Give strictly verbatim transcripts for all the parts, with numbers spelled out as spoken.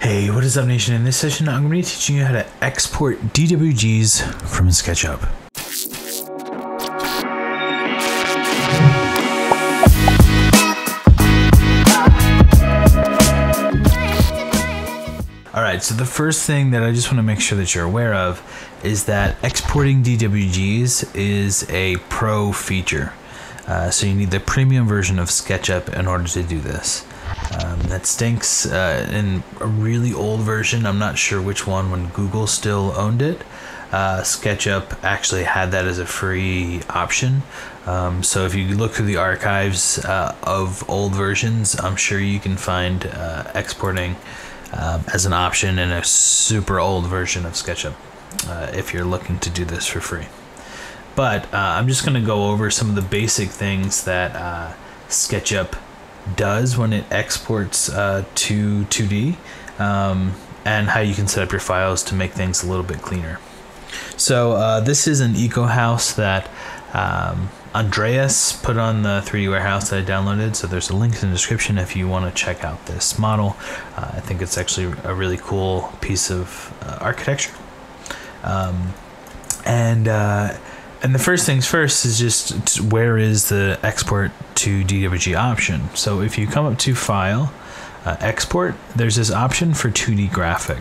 Hey, what is up, nation? In this session, I'm going to be teaching you how to export D W Gs from SketchUp. Alright, so the first thing that I just want to make sure that you're aware of is that exporting D W Gs is a pro feature. Uh, so you need the premium version of SketchUp in order to do this. Um, that stinks uh, in a really old version. I'm not sure which one when Google still owned it. Uh, SketchUp actually had that as a free option. Um, so if you look through the archives uh, of old versions, I'm sure you can find uh, exporting uh, as an option in a super old version of SketchUp uh, if you're looking to do this for free. But uh, I'm just going to go over some of the basic things that uh, SketchUp does when it exports uh, to two D um, and how you can set up your files to make things a little bit cleaner. So uh, this is an eco house that um, Andreas put on the three D warehouse that I downloaded, so there's a link in the description if you want to check out this model. uh, I think it's actually a really cool piece of uh, architecture. um, and uh, And the first things first is just where is the export to D W G option. So if you come up to File, uh, Export, there's this option for two D graphic.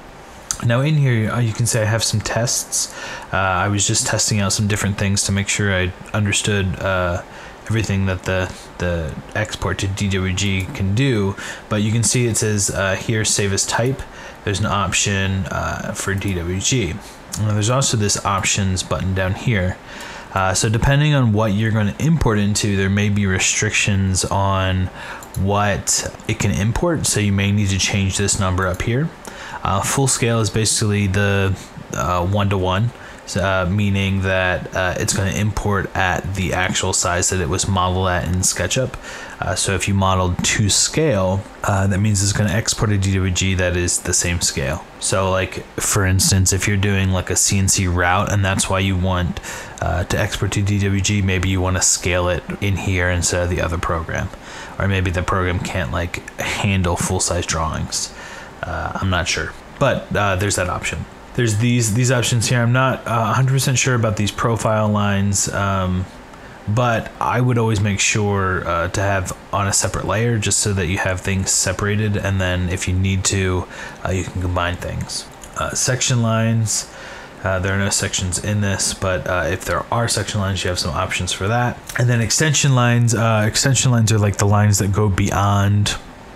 Now in here you can say I have some tests. Uh, I was just testing out some different things to make sure I understood uh, everything that the, the export to D W G can do. But you can see it says uh, here save as type. There's an option uh, for D W G. Now, there's also this options button down here. Uh, so depending on what you're going to import into, there may be restrictions on what it can import. So you may need to change this number up here. Uh, full scale is basically the uh, one-to-one, uh, meaning that uh, it's going to import at the actual size that it was modeled at in SketchUp. Uh, so if you modeled to scale, uh, that means it's going to export a D W G that is the same scale. So like, for instance, if you're doing like a C N C route and that's why you want uh, to export to D W G, maybe you want to scale it in here instead of the other program. Or maybe the program can't like handle full-size drawings. Uh, I'm not sure, but uh, there's that option. There's these these options here. I'm not uh, one hundred percent sure about these profile lines, um, but I would always make sure uh, to have on a separate layer just so that you have things separated, and then if you need to, uh, you can combine things. Uh, section lines, uh, there are no sections in this, but uh, if there are section lines, you have some options for that. And then extension lines, uh, extension lines are like the lines that go beyond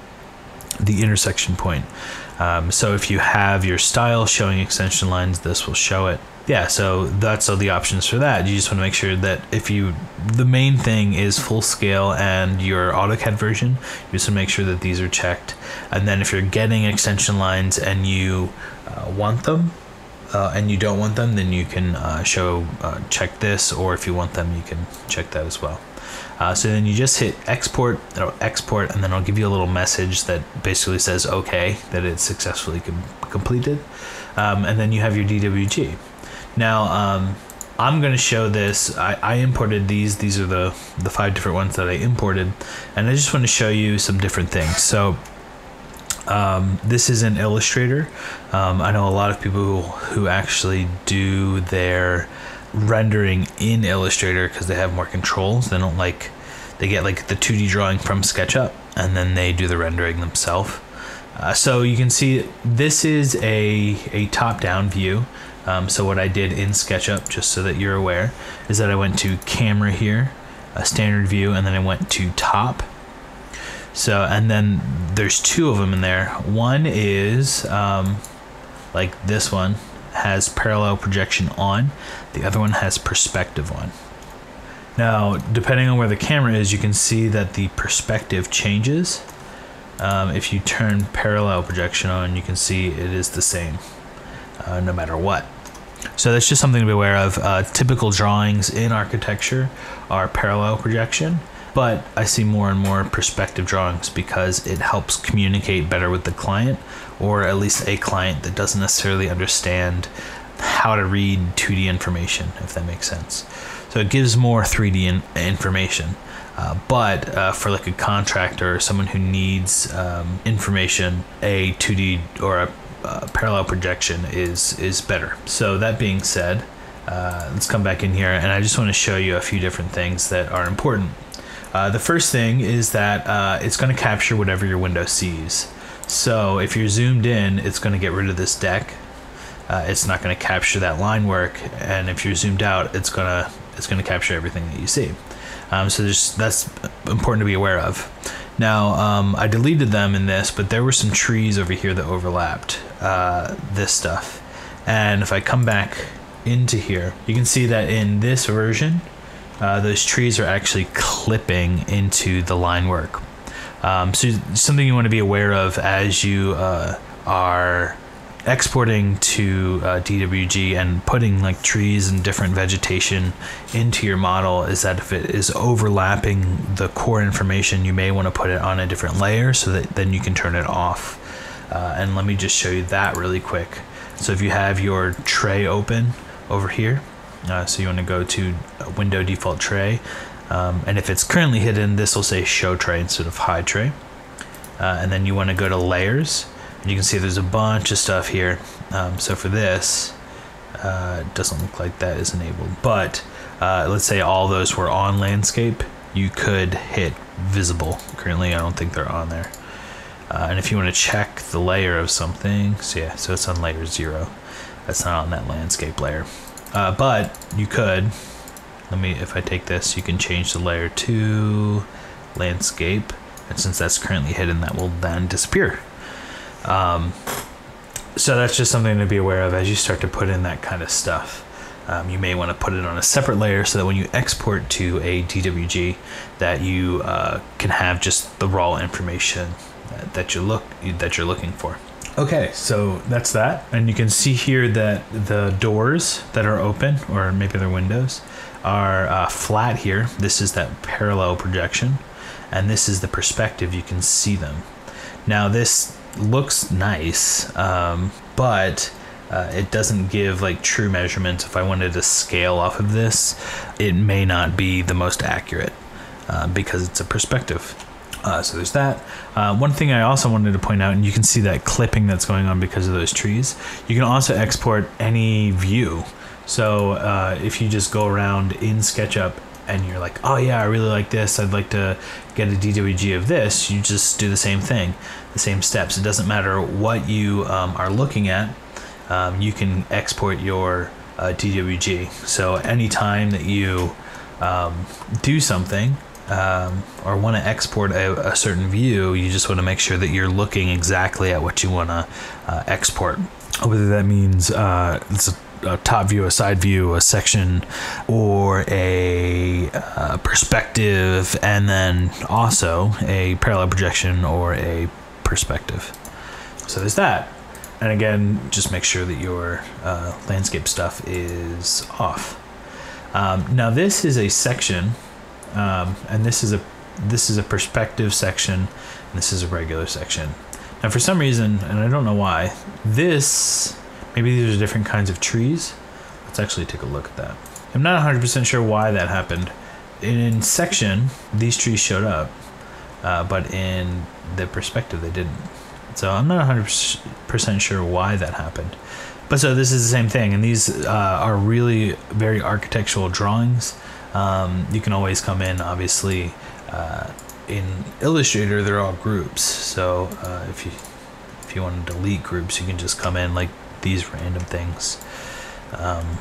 the intersection point. Um, so if you have your style showing extension lines, this will show it. Yeah, so that's all the options for that. You just want to make sure that if you, the main thing is full scale and your AutoCAD version, you just want to make sure that these are checked. And then if you're getting extension lines and you uh, want them, uh, and you don't want them, then you can uh, show, uh, check this, or if you want them, you can check that as well. Uh, so then you just hit export, it'll export, and then I'll give you a little message that basically says okay, that it's successfully com completed. Um, and then you have your D W G. Now, um, I'm going to show this. I, I imported these. These are the, the five different ones that I imported. And I just want to show you some different things. So um, this is in Illustrator. Um, I know a lot of people who, who actually do their rendering in Illustrator because they have more controls. They don't like, they get like the two D drawing from SketchUp and then they do the rendering themselves. Uh, so you can see this is a, a top-down view. Um, so what I did in SketchUp, just so that you're aware, is that I went to camera here, a standard view, and then I went to top. So, and then there's two of them in there. One is um, like this one has parallel projection on, the other one has perspective on. Now, depending on where the camera is, you can see that the perspective changes. Um, if you turn parallel projection on, you can see it is the same, uh, no matter what. So that's just something to be aware of. Uh, typical drawings in architecture are parallel projection, but I see more and more perspective drawings because it helps communicate better with the client, or at least a client that doesn't necessarily understand how to read two D information, if that makes sense. So it gives more three D in information. Uh, but uh, for like a contractor or someone who needs um, information, a two D or a uh, parallel projection is is better. So that being said, uh, let's come back in here, and I just want to show you a few different things that are important. Uh, the first thing is that uh, it's going to capture whatever your window sees. So if you're zoomed in, it's going to get rid of this deck. Uh, it's not going to capture that line work, and if you're zoomed out, it's gonna it's going to capture everything that you see. Um, so there's, that's important to be aware of. Now, um, I deleted them in this, but there were some trees over here that overlapped uh, this stuff. And if I come back into here, you can see that in this version, uh, those trees are actually clipping into the line work. Um, so something you want to be aware of as you uh, are exporting to uh, D W G and putting like trees and different vegetation into your model is that if it is overlapping the core information, you may want to put it on a different layer so that then you can turn it off. Uh, and let me just show you that really quick. So if you have your tray open over here, uh, so you want to go to window default tray, um, and if it's currently hidden, this will say show tray instead of hide tray. Uh, and then you want to go to layers. You can see there's a bunch of stuff here. Um, so for this, uh, it doesn't look like that is enabled. But uh, let's say all those were on landscape, you could hit visible. Currently, I don't think they're on there. Uh, and if you want to check the layer of something, so yeah, so it's on layer zero. That's not on that landscape layer. Uh, but you could, let me, if I take this, you can change the layer to landscape. And since that's currently hidden, that will then disappear. Um, so that's just something to be aware of as you start to put in that kind of stuff. Um, you may want to put it on a separate layer so that when you export to a D W G, that you uh, can have just the raw information that, that you look that you're looking for. Okay, so that's that, and you can see here that the doors that are open, or maybe they're windows, are uh, flat here. This is that parallel projection, and this is the perspective. You can see them. Now this looks nice, um, but uh, it doesn't give like true measurements. If I wanted to scale off of this, it may not be the most accurate uh, because it's a perspective. Uh, so there's that. Uh, one thing I also wanted to point out, and you can see that clipping that's going on because of those trees. You can also export any view. So uh, if you just go around in SketchUp and you're like, oh yeah, I really like this, I'd like to get a D W G of this, you just do the same thing, the same steps. It doesn't matter what you um, are looking at, um, you can export your uh, D W G. So anytime that you um, do something um, or want to export a, a certain view, you just want to make sure that you're looking exactly at what you want to uh, export. Whether that means uh, it's a a top view, a side view, a section, or a uh, perspective, and then also a parallel projection or a perspective. So there's that. And again, just make sure that your uh, landscape stuff is off. Um, now this is a section, um, and this is a this is a perspective section, and this is a regular section. Now for some reason, and I don't know why, this maybe these are different kinds of trees. Let's actually take a look at that. I'm not one hundred percent sure why that happened. In section, these trees showed up, uh, but in the perspective, they didn't. So I'm not one hundred percent sure why that happened. But so this is the same thing, and these uh, are really very architectural drawings. Um, you can always come in, obviously, uh, in Illustrator, they're all groups. So uh, if you if you want to delete groups, you can just come in like these random things um,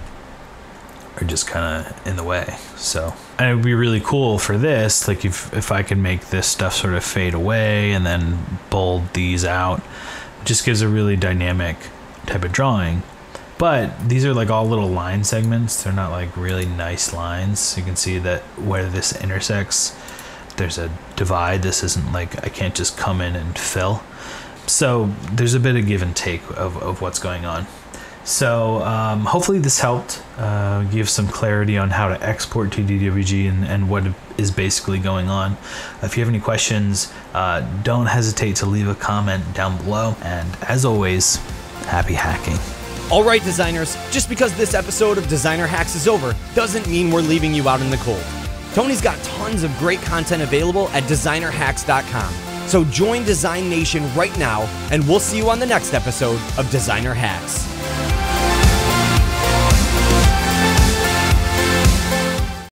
are just kind of in the way. So, and it would be really cool for this, like if, if I can make this stuff sort of fade away and then bold these out, it just gives a really dynamic type of drawing. But these are like all little line segments. They're not like really nice lines. You can see that where this intersects, there's a divide. This isn't like, I can't just come in and fill. So there's a bit of give and take of, of what's going on. So um, hopefully this helped uh, give some clarity on how to export to D W G and, and what is basically going on. If you have any questions, uh, don't hesitate to leave a comment down below. And as always, happy hacking. All right, designers, just because this episode of Designer Hacks is over doesn't mean we're leaving you out in the cold. Tony's got tons of great content available at designer hacks dot com. So join Design Nation right now, and we'll see you on the next episode of Designer Hacks.